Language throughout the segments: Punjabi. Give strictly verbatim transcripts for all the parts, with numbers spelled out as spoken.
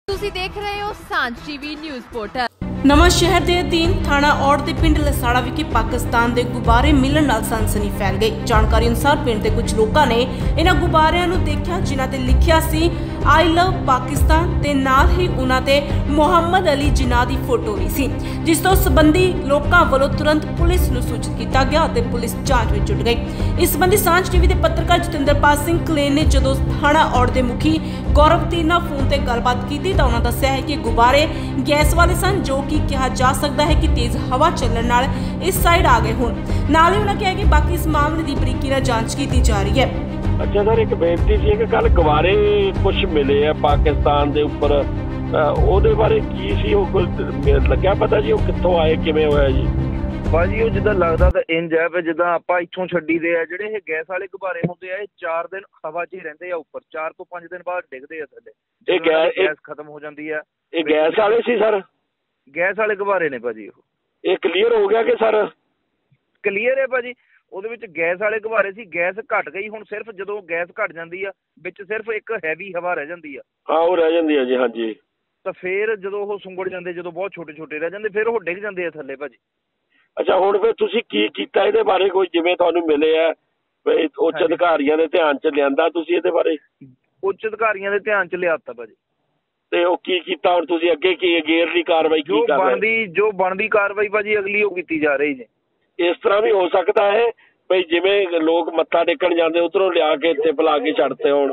ਤੁਸੀਂ ਦੇਖ ਰਹੇ ਹੋ ਸਾਂਝ ਟੀਵੀ ਨਿਊਜ਼ ਪੋਰਟਲ। ਨਵਾਂ ਸ਼ਹਿਰ ਦੇ ਅਧੀਨ ਥਾਣਾ ਔੜ ਦੇ ਪਿੰਡ ਲਸਾੜਾ ਵਿਖੇ ਪਾਕਿਸਤਾਨ ਦੇ ਗੁਬਾਰੇ ਮਿਲਣ ਨਾਲ ਸਨਸਨੀ ਫੈਲ ਗਈ। ਜਾਣਕਾਰੀ ਅਨੁਸਾਰ ਪਿੰਡ ਦੇ ਕੁਝ ਲੋਕਾਂ ਨੇ ਇਹਨਾਂ ਗੁਬਾਰਿਆਂ ਨੂੰ ਦੇਖਿਆ ਜਿਨ੍ਹਾਂ ਤੇ ਲਿਖਿਆ ਸੀ ਆਈ ਲਵ ਪਾਕਿਸਤਾਨ ਤੇ ਨਾਲ ਹੀ ਉਹਨਾਂ ਤੇ ਮੁਹੰਮਦ ਅਲੀ ਜਿਨਾਹ ਦੀ ਫੋਟੋ ਵੀ ਸੀ, ਜਿਸ ਤੋਂ ਸੰਬੰਧੀ ਲੋਕਾਂ ਵੱਲੋਂ ਤੁਰੰਤ ਪੁਲਿਸ ਨੂੰ ਸੂਚਿਤ ਕੀਤਾ ਗਿਆ ਅਤੇ ਪੁਲਿਸ ਜਾਂਚ ਵਿੱਚ ਜੁਟ ਗਈ। ਇਸ ਸੰਬੰਧੀ ਸਾਂਝ ਟੀਵੀ ਦੇ ਪੱਤਰਕਾਰ ਜਤਿੰਦਰਪਾਲ ਸਿੰਘ ਕਲੇਨ ਨੇ ਜਦੋਂ ਥਾਣਾ ਔੜ ਦੇ ਮੁਖੀ ਗੌਰਵਤੀਰ ਨਾਲ ਫੋਨ ਤੇ ਗੱਲਬਾਤ ਕੀਤੀ ਤਾਂ ਉਹਨਾਂ ਦੱਸਿਆ ਹੈ ਕਿ ਗੁਬਾਰੇ ਗੈਸ ਵਾਲੇ ਸਨ, ਜੋ ਕਿ ਕਿਹਾ ਜਾ ਸਕਦਾ ਹੈ ਕਿ ਤੇਜ਼ ਹਵਾ ਚੱਲਣ ਨਾਲ ਇਸ ਸਾਈਡ ਆ ਗਏ ਹੋਣ। ਨਾਲ ਹੀ ਉਹਨਾਂ ਕਿਹਾ ਕਿ ਬਾਕੀ ਇਸ ਮਾਮਲੇ ਦੀ ਬਰੀਕੀ ਨਾਲ ਜਾਂਚ ਕੀਤੀ ਜਾ ਰਹੀ ਹੈ। अच्छा सर, एक बेनती सी कि कल गुब्बारे कुछ मिले है पाकिस्तान के उपर, ਉਹਦੇ ਬਾਰੇ ਕੀ ਸੀ? ਉਹ ਲੱਗਿਆ ਪਤਾ ਜੀ ਉਹ ਕਿੱਥੋਂ ਆਏ, ਕਿਵੇਂ ਹੋਇਆ ਜੀ? ਭਾਜੀ ਉਹ ਜਿੱਦਾਂ ਲੱਗਦਾ ਤਾਂ ਇੰਜ ਹੈ ਵੀ ਜਿੱਦਾਂ ਆਪਾਂ ਇੱਥੋਂ ਛੱਡੀਦੇ ਆ ਜਿਹੜੇ ਇਹ ਗੈਸ ਵਾਲੇ ਗੁਬਾਰੇ ਹੁੰਦੇ ਆ, ਇਹ ਚਾਰ ਦਿਨ ਹਵਾ 'ਚ ਹੀ ਰਹਿੰਦੇ ਆ ਉੱਪਰ, ਚਾਰ ਤੋਂ ਪੰਜ ਦਿਨ ਬਾਅਦ ਡਿੱਗਦੇ ਆ ਥੱਲੇ। ਇਹ ਗੈਸ ਖਤਮ ਹੋ ਜਾਂਦੀ ਆ। ਇਹ ਗੈਸ ਵਾਲੇ ਸੀ ਸਰ? ਗੈਸ ਵਾਲੇ ਗੁਬਾਰੇ ਨੇ ਭਾਜੀ। ਉਹ ਇਹ ਕਲੀਅਰ ਹੋ ਗਿਆ ਕਿ ਸਰ? ਕਲੀਅਰ ਹੈ ਭਾਜੀ। ਉਹਦੇ ਵਿੱਚ ਗੈਸ ਵਾਲੇ ਗੁਬਾਰੇ ਸੀ, ਗੈਸ ਘਟ ਗਈ। ਹੁਣ ਸਿਰਫ ਜਦੋਂ ਗੈਸ ਘਟ ਜਾਂਦੀ ਆ ਵਿੱਚ ਸਿਰਫ ਇੱਕ ਹੈਵੀ ਹਵਾ ਰਹਿ ਜਾਂਦੀ ਆ। ਹਾਂ ਉਹ ਰਹਿ ਜਾਂਦੀ ਆ ਜੀ। ਹਾਂਜੀ। ਤਾਂ ਫਿਰ ਜਦੋਂ ਉਹ ਸੁੰਗੜ ਜਾਂਦੇ, ਜਦੋਂ ਬਹੁਤ ਛੋਟੇ ਛੋਟੇ ਰਹਿ ਜਾਂਦੇ, ਫਿਰ ਉਹ ਡਿੱਗ ਜਾਂਦੇ ਆ ਥੱਲੇ ਭਾਜੀ। ਅੱਛਾ, ਹੁਣ ਫਿਰ ਤੁਸੀਂ ਕੀ ਕੀਤਾ ਇਹਦੇ ਬਾਰੇ? ਕੋਈ ਜਿਵੇਂ ਤੁਹਾਨੂੰ ਮਿਲੇ ਆ ਉੱਚ ਅਧਿਕਾਰੀਆਂ ਦੇ ਧਿਆਨ 'ਚ ਲਿਆਂਦਾ ਤੁਸੀਂ ਇਹਦੇ ਬਾਰੇ? ਉੱਚ ਅਧਿਕਾਰੀਆਂ ਦੇ ਧਿਆਨ 'ਚ ਲਿਆਤਾ ਭਾਜੀ। ਤੇ ਉਹ ਕੀ ਕੀਤਾ ਹੁਣ ਤੁਸੀਂ ਅੱਗੇ? ਕੀ ਅਗੇਰਲੀ ਕਾਰਵਾਈ ਕੀ ਕਰ ਰਹੇ? ਜੋ ਬਣਦੀ ਜੋ ਬਣਦੀ ਕਾਰਵਾਈ ਭਾਜੀ ਅਗਲੀ ਉਹ ਕੀਤੀ ਜਾ ਰਹੀ ਜੀ। ਇਸ ਤਰ੍ਹਾਂ ਵੀ ਹੋ ਸਕਦਾ ਹੈ ਬਈ ਜਿਵੇਂ ਲੋਕ ਮੱਥਾ ਟੇਕਣ ਜਾਂਦੇ ਉੱਧਰੋਂ ਲਿਆ ਕੇ ਇੱਥੇ ਬੁਲਾ ਕੇ ਛੱਡਤੇ ਹੋਣ?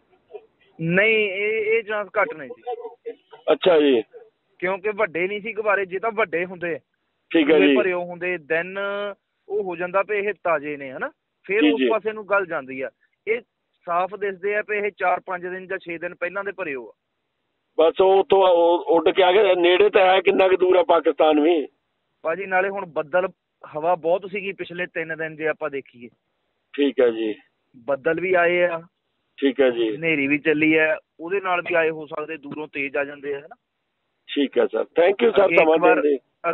ਨਹੀਂ, ਇਹ ਇਹ ਚਾਂਸ ਘੱਟ ਨੇ ਜੀ। ਅੱਛਾ ਜੀ। ਕਿਉਂਕਿ ਵੱਡੇ ਨਹੀਂ ਸੀ ਗੁਬਾਰੇ। ਜੇ ਤਾਂ ਵੱਡੇ ਹੁੰਦੇ, ਠੀਕ ਹੈ ਜੀ, ਭਰੇ ਹੁੰਦੇ, ਦੈਨ ਉਹ ਹੋ ਜਾਂਦਾ ਵੀ ਇਹ ਤਾਜ਼ੇ ਨੇ, ਹਨਾ, ਫਿਰ ਉਸ ਪਾਸੇ ਨੂੰ ਗੱਲ ਜਾਂਦੀ ਆ। ਇਹ ਸਾਫ਼ ਦਿਸਦੇ ਆ ਵੀ ਇਹ ਚਾਰ ਪੰਜ ਦਿਨ ਜਾਂ ਛੇ ਦਿਨ ਪਹਿਲਾਂ ਦੇ ਭਰੇ ਹੋ ਆ। ਬਸ ਉਹ ਉੱਥੋਂ ਉੱਡ ਕੇ ਆ ਗਏ। ਨੇੜੇ ਤਾਂ ਹੈ, ਕਿੰਨਾ ਕੁ ਦੂਰ ਆ ਪਾਕਿਸਤਾਨ ਵੀ ਭਾਜੀ? ਨਾਲੇ ਹੁਣ ਬੱਦਲ ਹਵਾ ਬਹੁਤ ਸੀਗੀ ਪਿਛਲੇ ਤਿੰਨ ਦਿਨ ਜੇ ਆਪਾਂ ਦੇਖੀਏ। ਠੀਕ ਹੈ ਜੀ। ਬੱਦਲ ਵੀ ਆਏ ਆ। ਠੀਕ ਹੈ ਜੀ। ਹਨੇਰੀ ਵੀ ਚੱਲੀ ਹੈ, ਉਹਦੇ ਨਾਲ ਵੀ ਆਏ ਹੋ ਸਕਦੇ, ਦੂਰੋਂ ਤੇਜ਼ ਆ ਜਾਂਦੇ ਆ, ਹਨਾ। ਠੀਕ ਹੈ ਸਰ, ਥੈਂਕ ਯੂ ਸਰ। ਅੱਗੇ ਇੱਕ ਵਾਰ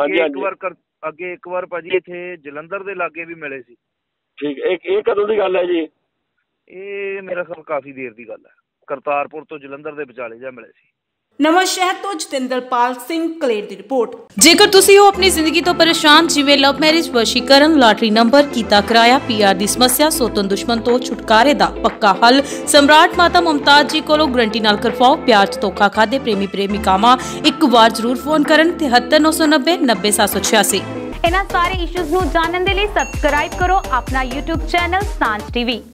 ਅੱਗੇ ਇੱਕ ਵਾਰ ਭਾਜੀ ਇੱਥੇ ਜਲੰਧਰ ਦੇ ਲਾਗੇ ਵੀ ਮਿਲੇ ਸੀ। ਠੀਕ। ਇਹ ਕਦੋਂ ਦੀ ਗੱਲ ਹੈ ਜੀ? ਇਹ ਮੇਰਾ ਖਿਆਲ ਕਾਫੀ ਦੇਰ ਦੀ ਗੱਲ ਹੈ। ਕਰਤਾਰਪੁਰ ਤੋਂ ਜਲੰਧਰ ਦੇ ਵਿਚਾਲੇ ਜਾ ਮਿਲੇ ਸੀ। ਨਵਾਂ ਸ਼ਹਿਰ ਤੋਂ ਜਤਿੰਦਰਪਾਲ ਸਿੰਘ ਕਲੇਰ ਦੀ ਰਿਪੋਰਟ। ਜੇਕਰ ਤੁਸੀਂ ਹੋ ਆਪਣੀ ਜ਼ਿੰਦਗੀ ਤੋਂ ਪਰੇਸ਼ਾਨ, ਜਿਵੇਂ ਲਵ ਮੈਰਿਜ, ਵਸ਼ੀਕਰਨ, ਲਾਟਰੀ ਨੰਬਰ, ਕੀਤਾ ਕਿਰਾਇਆ, ਪੀਆਰ ਦੀ ਸਮੱਸਿਆ, ਸੋਤਨ ਦੁਸ਼ਮਣ ਤੋਂ ਛੁਟਕਾਰੇ ਦਾ ਪੱਕਾ ਹੱਲ ਸਮਰਾਟ ਮਾਤਾ ਮੁਮਤਾਜ਼ ਜੀ ਕੋਲੋਂ ਗਰੰਟੀ ਨਾਲ ਕਰਵਾਓ। ਪਿਆਰ 'ਚ ਧੋਖਾ ਖਾਦੇ ਪ੍ਰੇਮੀ ਪ੍ਰੇਮਿਕਾਵਾਂ ਇੱਕ ਵਾਰ ਜ਼ਰੂਰ ਫੋਨ ਕਰਨ तिहत्तर नौ सौ नब्बे नब्बे सात सौ छियासी। ਇਹਨਾਂ ਸਾਰੇ ਇਸ਼ੂਜ਼ ਨੂੰ ਜਾਣਨ ਦੇ ਲਈ ਸਬਸਕ੍ਰਾਈਬ ਕਰੋ ਆਪਣਾ YouTube ਚੈਨਲ ਸਾਂਝ ਟੀਵੀ।